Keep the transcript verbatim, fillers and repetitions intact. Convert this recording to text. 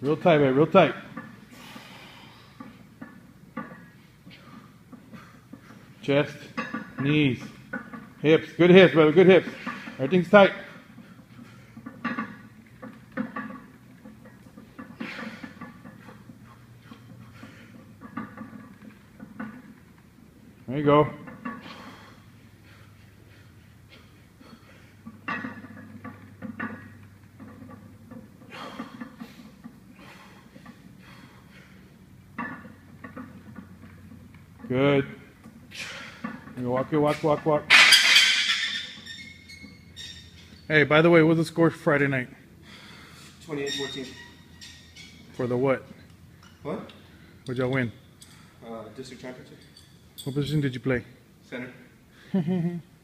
Real tight, babe, real tight. Chest, knees, hips. Good hips, brother, good hips. Everything's tight. There you go. Good. You walk, you walk, walk, walk. Hey, by the way, what was the score Friday night? twenty-eight fourteen. For the what? What? What'd y'all win? Uh, district championship. What position did you play? Center.